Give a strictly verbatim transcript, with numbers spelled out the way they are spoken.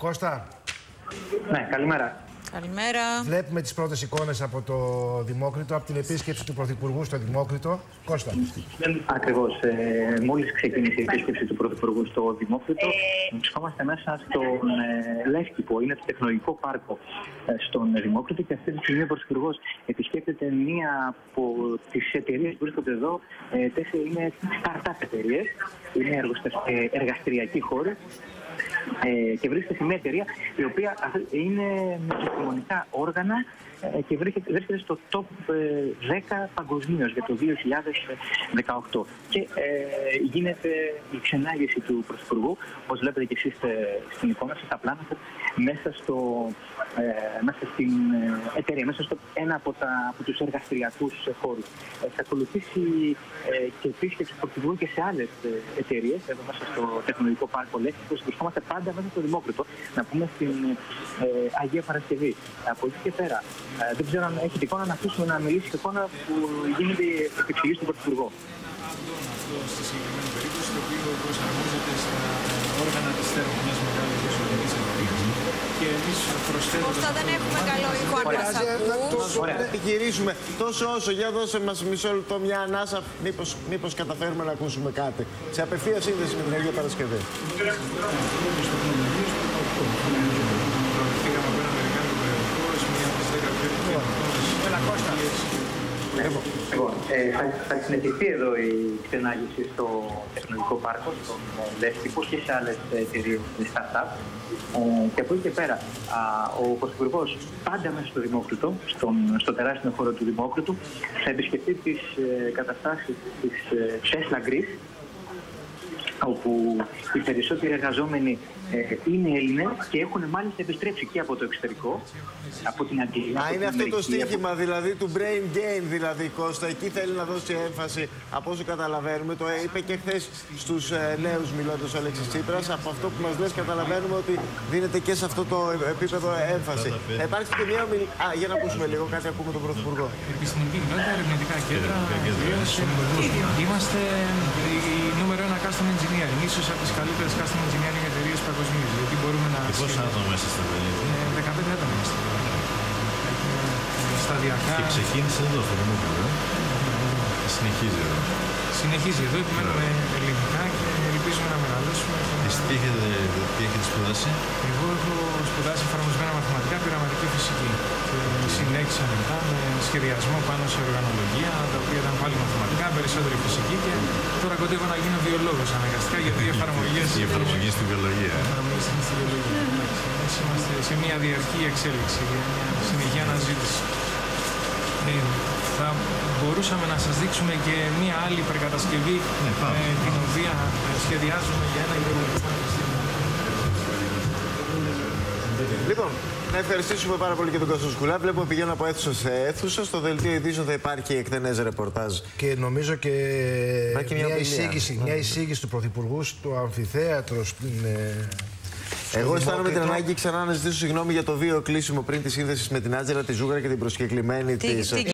Κώστα. Ναι, καλημέρα. Καλημέρα. Βλέπουμε τις πρώτες εικόνες από το Δημόκριτο, από την επίσκεψη του Πρωθυπουργού στο Δημόκριτο. Κώστα. Ακριβώς. Ε, μόλις ξεκίνησε η επίσκεψη του Πρωθυπουργού στο Δημόκριτο, βρισκόμαστε μέσα στον ε, Λεύκηπο, είναι το τεχνολογικό πάρκο ε, στον Δημόκριτο, και αυτή τη στιγμή ο Πρωθυπουργός επισκέπτεται μία από τις εταιρείες που βρίσκονται εδώ. Ε, τέσσερι είναι startup εταιρείες, είναι εργαστηριακοί χώροι. Ε, και βρίσκεται σε μια εταιρεία η οποία είναι με επιστημονικά όργανα ε, και βρίσκεται, βρίσκεται στο top δέκα παγκοσμίως για το δύο χιλιάδες δεκαοκτώ. Και ε, γίνεται η ξενάγηση του Πρωθυπουργού, όπως βλέπετε και εσείς στην εικόνα σας, στα πλάνα σας, μέσα, στο, ε, μέσα στην εταιρεία, μέσα στο ένα από, τα, από τους εργαστηριακούς χώρους. Ε, θα ακολουθήσει ε, και επίσκεψη του Πρωθυπουργού και σε άλλες εταιρείες, εδώ μέσα στο τεχνολογικό πάρκο Λεύκηπος. Βρισκόμαστε πάντα μέσα στο Δημόκριτο, να πούμε στην ε, Αγία Παρασκευή. Από εκεί και πέρα, ε, δεν ξέρω αν έχετε εικόνα, να ακούσουμε να μιλήσει η εικόνα που γίνεται επεξηγήσει στον Πρωθυπουργό. Αυτό στη συγκεκριμένη περίπτωση, το οποίο προσαρμόζεται στα όργανα της θέρμης μιας μεγάλης διασωληνής εταιρείας. Και εμείς προσθέτουμε. Κώστα, δεν έχουμε καλό ήχο αν μας ακούς. Ωραία, επιχειρήσουμε τόσο όσο. Για δώσε μας μισό λεπτό μια ανάσα. Μήπως, μήπως καταφέρουμε να ακούσουμε κάτι. Σε απευθεία σύνδεση με την Αγία Παρασκευή. Προωθήκαμε από ένα αμερικάνικο περιοδικό σε μια από τις δέκα πιο επιτυχημένες. Λοιπόν, ε, θα, θα συνεχιστεί εδώ η ξενάγηση στο τεχνολογικό πάρκο, στον Λεύκηπο και σε άλλες εταιρείες startup. Ε, και από εκεί και πέρα, α, ο Πρωθυπουργός πάντα μέσα στο Δημόκριτο, στον, στο τεράστιο χώρο του Δημόκριτου, θα επισκεφτεί τις ε, καταστάσεις της ε, Tesla Greece, όπου οι περισσότεροι εργαζόμενοι ε, είναι Έλληνες και έχουν μάλιστα επιστρέψει και από το εξωτερικό, από την Αγγλία. Α, είναι αυτό το στοίχημα από... δηλαδή του brain gain, δηλαδή, Κώστα. Εκεί θέλει να δώσει έμφαση, από όσο καταλαβαίνουμε. Το είπε και χθες στους ε, νέους μιλώντας ο Αλέξης Τσίπρας. Από αυτό που μας λες, καταλαβαίνουμε ότι δίνεται και σε αυτό το επίπεδο έμφαση. Θα υπάρξει και μια ομιλία. Α, για να ακούσουμε λίγο κάτι, ακούμε τον Πρωθυπουργό. Επιστημονική κοινότητα, ερευνητικά κέντρα. Είμαστε η νούμερο ένα custom engineering, ίσως από τις καλύτερες custom engineering εταιρείες παγκοσμίως. Γιατί μπορούμε να. Και πόσα άτομα μέσα στην εταιρεία? δεκαπέντε άτομα είμαστε. Σταδιακά. Και ξεκίνησε εδώ στο Δημόκριτο. Συνεχίζει εδώ. Συνεχίζει εδώ, επιμένουμε ελληνικά και ελπίζουμε να μεγαλώσουμε. Εσύ τι έχετε, τι έχετε σπουδάσει? Εγώ έχω σπουδάσει εφαρμοσμένα μαθηματικά, πειραματική φυσική. Και συνέχισα μετά με σχεδιασμό πάνω σε οργανολογία, τα οποία ήταν πάλι μαθηματικά, περισσότερη φυσική. Και τώρα κοντεύω να γίνω βιολόγος αναγκαστικά, γιατί οι εφαρμογές. Η εφαρμογή στη βιολογία. Η εφαρμογή στη βιολογία. Είμαστε σε μια διαρκή εξέλιξη, μια συνεχή αναζήτηση. Ναι, θα μπορούσαμε να σας δείξουμε και μία άλλη υπερκατασκευή, ναι, ε, την οποία σχεδιάζουμε για ένα υπερκατασκευή. Λοιπόν, να ευχαριστήσουμε πάρα πολύ και τον Κώστα Σκουλά. Βλέπουμε πηγαίνουν από αίθουσα σε αίθουσα. Στο δελτίο ειδήσεων θα υπάρχει εκτενές ρεπορτάζ. Και νομίζω και, και μια, μια, εισήγηση, μια εισήγηση του Πρωθυπουργού στο αμφιθέατρο στην. Ε... Εγώ αισθάνομαι την ανάγκη ξανά να ζητήσω συγγνώμη για το βίαιο κλείσιμο πριν τη σύνδεση με την Άτζελα, τη Ζούγαρα και την προσκεκλημένη τη.